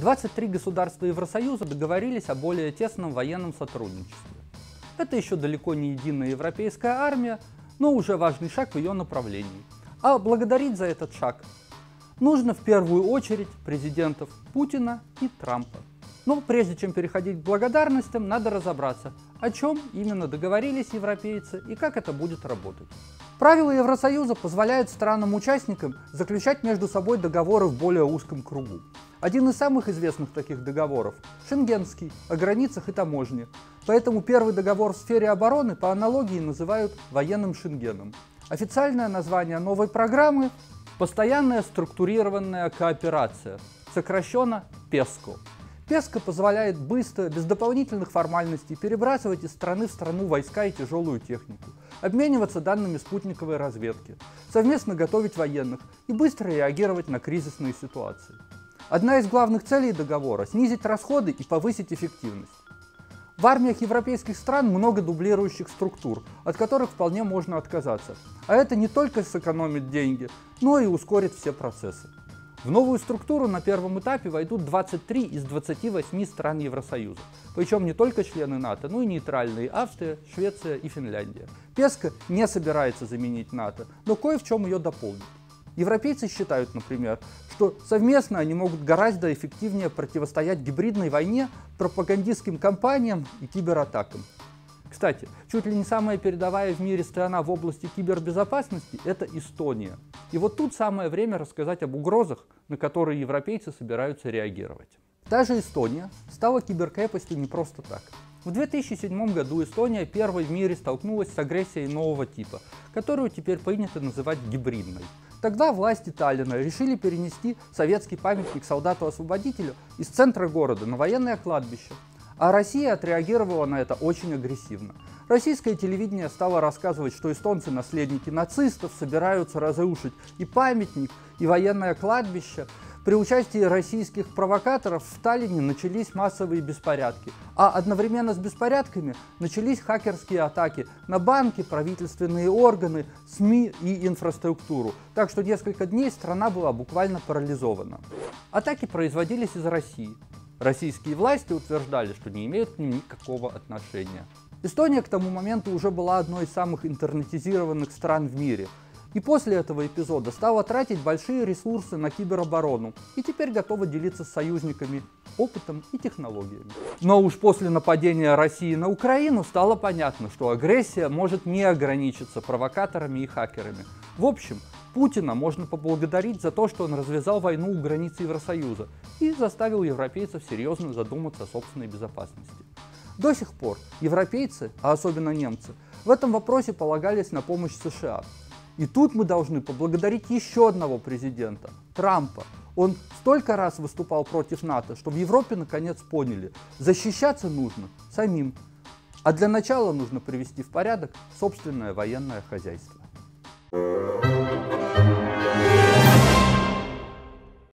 23 государства Евросоюза договорились о более тесном военном сотрудничестве. Это еще далеко не единая европейская армия, но уже важный шаг в ее направлении. А благодарить за этот шаг нужно в первую очередь президентов Путина и Трампа. Но прежде чем переходить к благодарностям, надо разобраться, о чем именно договорились европейцы и как это будет работать. Правила Евросоюза позволяют странам-участникам заключать между собой договоры в более узком кругу. Один из самых известных таких договоров – Шенгенский, о границах и таможне. Поэтому первый договор в сфере обороны по аналогии называют военным Шенгеном. Официальное название новой программы – Постоянная структурированная кооперация, сокращенно ПЕСКО. ПЕСКО позволяет быстро, без дополнительных формальностей, перебрасывать из страны в страну войска и тяжелую технику, обмениваться данными спутниковой разведки, совместно готовить военных и быстро реагировать на кризисные ситуации. Одна из главных целей договора – снизить расходы и повысить эффективность. В армиях европейских стран много дублирующих структур, от которых вполне можно отказаться. А это не только сэкономит деньги, но и ускорит все процессы. В новую структуру на первом этапе войдут 23 из 28 стран Евросоюза. Причем не только члены НАТО, но и нейтральные Австрия, Швеция и Финляндия. ПЕСКО не собирается заменить НАТО, но кое в чем ее дополнит. Европейцы считают, например, что совместно они могут гораздо эффективнее противостоять гибридной войне, пропагандистским кампаниям и кибератакам. Кстати, чуть ли не самая передовая в мире страна в области кибербезопасности – это Эстония. И вот тут самое время рассказать об угрозах, на которые европейцы собираются реагировать. Та же Эстония стала киберкрепостью не просто так. В 2007 году Эстония первой в мире столкнулась с агрессией нового типа, которую теперь принято называть гибридной. Тогда власти Таллина решили перенести советский памятник солдату-освободителю из центра города на военное кладбище. А Россия отреагировала на это очень агрессивно. Российское телевидение стало рассказывать, что эстонцы, наследники нацистов, собираются разрушить и памятник, и военное кладбище. При участии российских провокаторов в Таллине начались массовые беспорядки, а одновременно с беспорядками начались хакерские атаки на банки, правительственные органы, СМИ и инфраструктуру. Так что несколько дней страна была буквально парализована. Атаки производились из России. Российские власти утверждали, что не имеют к ним никакого отношения. Эстония к тому моменту уже была одной из самых интернетизированных стран в мире. И после этого эпизода стала тратить большие ресурсы на кибероборону и теперь готова делиться с союзниками опытом и технологиями. Но уж после нападения России на Украину стало понятно, что агрессия может не ограничиться провокаторами и хакерами. В общем, Путина можно поблагодарить за то, что он развязал войну у границ Евросоюза и заставил европейцев серьезно задуматься о собственной безопасности. До сих пор европейцы, а особенно немцы, в этом вопросе полагались на помощь США. И тут мы должны поблагодарить еще одного президента – Трампа. Он столько раз выступал против НАТО, что в Европе наконец поняли – защищаться нужно самим. А для начала нужно привести в порядок собственное военное хозяйство.